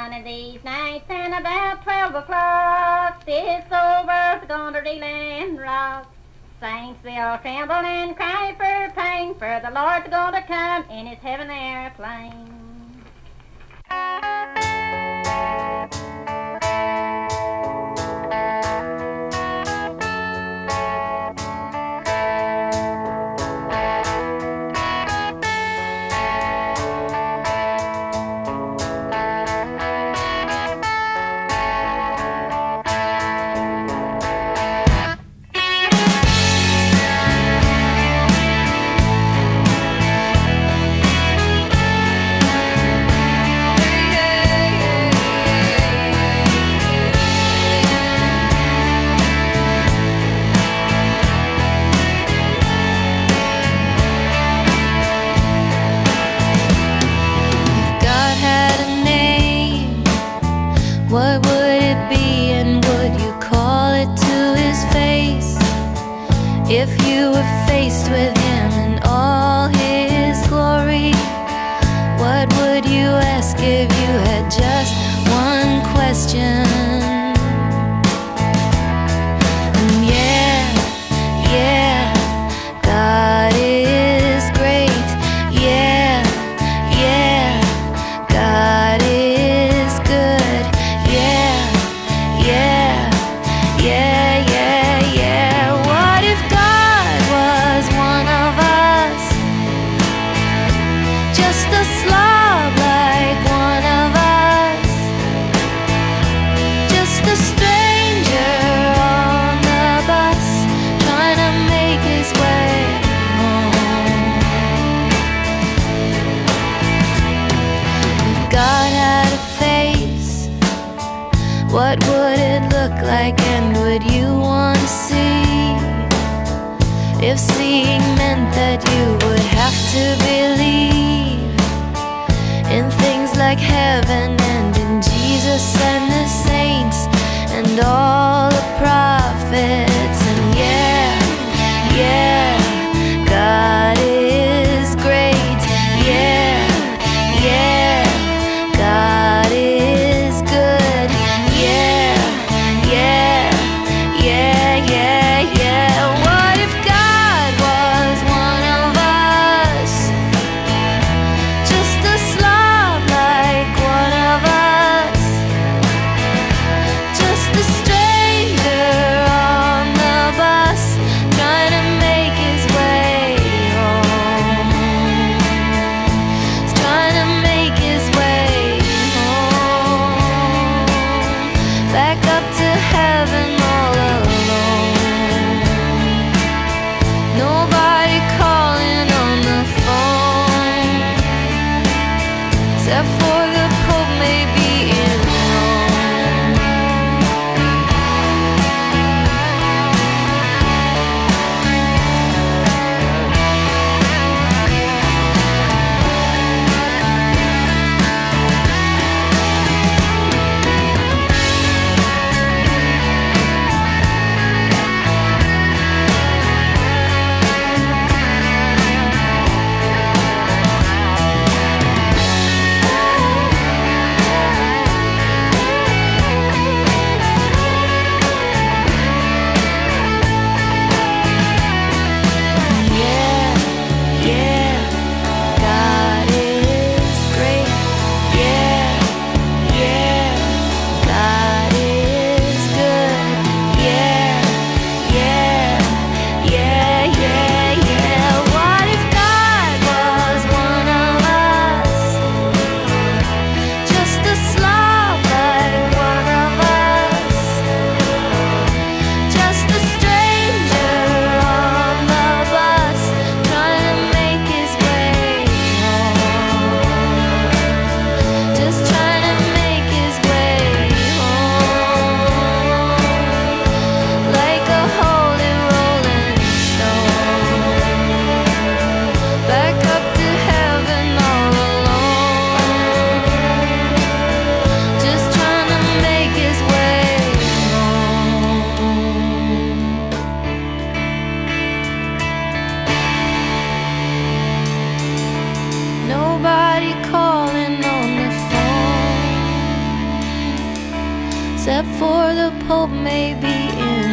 one of these nights, and about 12 o'clock, this old world's gonna reel and rock. Saints will tremble and cry for pain, for the Lord's gonna come in his heaven airplane. What would it be, and would you call it to his face? If you were faced with him in all his glory, what would you ask if you had just one question? And yeah, God is great. Yeah, God is good. Yeah. What if God was one of us? Just a slob like one of us. Just a stranger on the bus, trying to make his way home. If God had a face, what would it look like, and would you want to see? If seeing meant that you would have to believe in things like heaven and in Jesus and the saints and all the prophets. And yeah, God is great. Yeah, God is good. Yeah. What if God was one of us? Just a slob like one of except for the Pope may be in